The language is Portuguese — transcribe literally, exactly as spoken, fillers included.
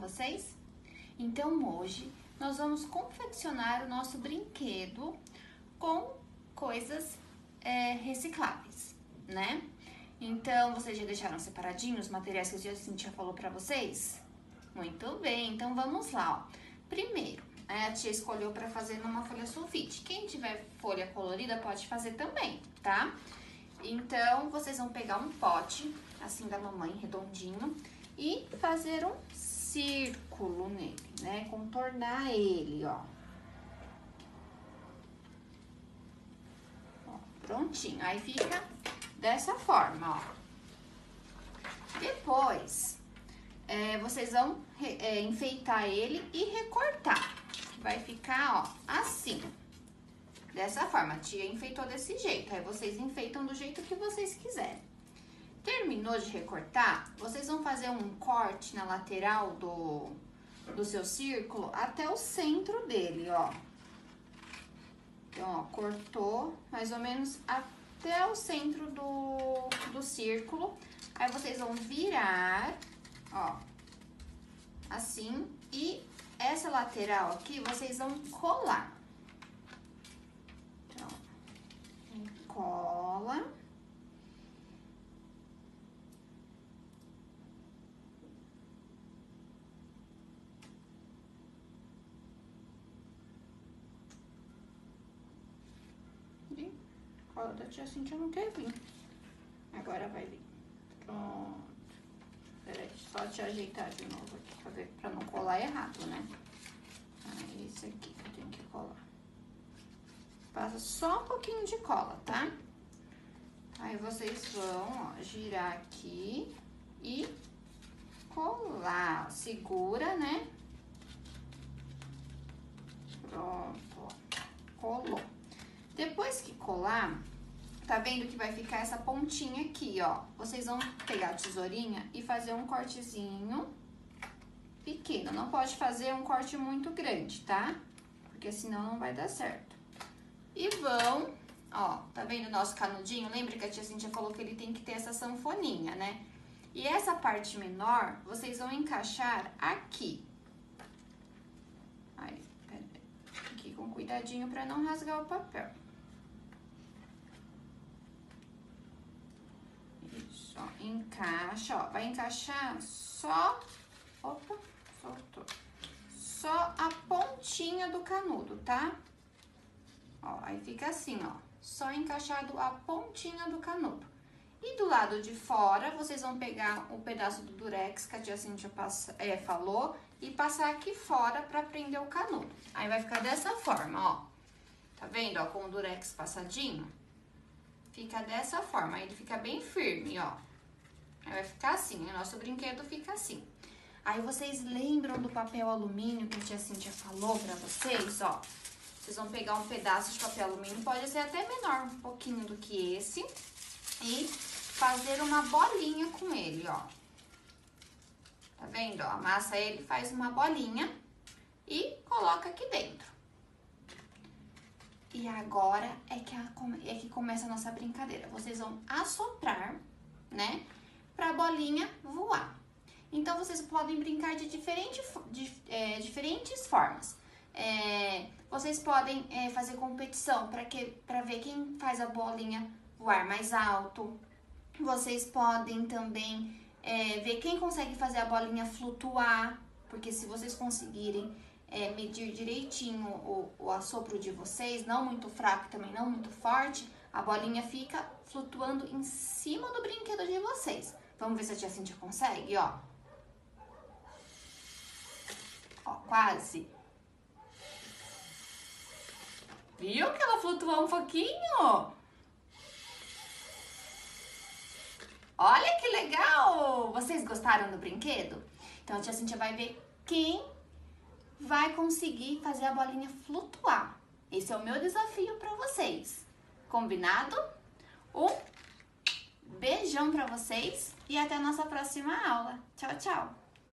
vocês? Então hoje nós vamos confeccionar o nosso brinquedo com coisas é, recicláveis, né? Então vocês já deixaram separadinhos os materiais que a Cintia falou pra vocês? Muito bem, então vamos lá, ó. Primeiro, a tia escolheu para fazer numa folha sulfite. Quem tiver folha colorida pode fazer também, tá? Então, vocês vão pegar um pote, assim da mamãe, redondinho, e fazer um círculo nele, né? Contornar ele, ó. Ó, prontinho. Aí fica dessa forma, ó. Depois, é, vocês vão é, enfeitar ele e recortar. Vai ficar, ó, assim. Dessa forma, a tia enfeitou desse jeito. Aí vocês enfeitam do jeito que vocês quiserem. Terminou de recortar, vocês vão fazer um corte na lateral do, do seu círculo até o centro dele, ó. Então, ó, cortou mais ou menos até o centro do, do círculo. Aí vocês vão virar, ó, assim, e essa lateral aqui vocês vão colar. Então, cola. E cola da tia Cintia não quer vir. Agora vai vir. Pronto. Peraí, só te ajeitar de novo aqui pra ver, pra não colar errado, né? Ah, esse aqui que eu tenho que colar. Passa só um pouquinho de cola, tá? Aí vocês vão, ó, girar aqui e colar. Segura, né? Pronto, ó. Colou. Depois que colar, tá vendo que vai ficar essa pontinha aqui, ó. Vocês vão pegar a tesourinha e fazer um cortezinho pequeno. Não pode fazer um corte muito grande, tá? Porque senão não vai dar certo. E vão, ó, tá vendo o nosso canudinho? Lembra que a tia Cintia falou que ele tem que ter essa sanfoninha, né? E essa parte menor, vocês vão encaixar aqui. Aí, pera aí. Aqui com cuidadinho pra não rasgar o papel. Isso, ó, encaixa, ó. Vai encaixar só... Opa, soltou. Só a pontinha do canudo, tá? Ó, aí fica assim, ó, só encaixado a pontinha do canudo. E do lado de fora, vocês vão pegar o pedaço do durex que a tia Cintia passa, é, falou e passar aqui fora pra prender o canudo. Aí vai ficar dessa forma, ó. Tá vendo, ó, com o durex passadinho? Fica dessa forma, aí ele fica bem firme, ó. Aí vai ficar assim, o nosso brinquedo fica assim. Aí vocês lembram do papel alumínio que a tia Cintia falou pra vocês, ó? Vocês vão pegar um pedaço de papel alumínio, pode ser até menor um pouquinho do que esse, e fazer uma bolinha com ele, ó. Tá vendo, ó? Amassa ele, faz uma bolinha e coloca aqui dentro. E agora é que, a, é que começa a nossa brincadeira. Vocês vão assoprar, né, pra bolinha voar. Então, vocês podem brincar de, diferente, de é, diferentes formas. É, vocês podem é, fazer competição para que para ver quem faz a bolinha voar mais alto. Vocês podem também é, ver quem consegue fazer a bolinha flutuar, porque se vocês conseguirem é, medir direitinho o, o assopro de vocês, não muito fraco também não muito forte, a bolinha fica flutuando em cima do brinquedo de vocês. Vamos ver se a tia Cintia consegue, ó. Ó, quase. Viu que ela flutuou um pouquinho? Olha que legal! Vocês gostaram do brinquedo? Então a tia Cintia vai ver quem vai conseguir fazer a bolinha flutuar. Esse é o meu desafio para vocês. Combinado? Um beijão para vocês e até a nossa próxima aula. Tchau, tchau!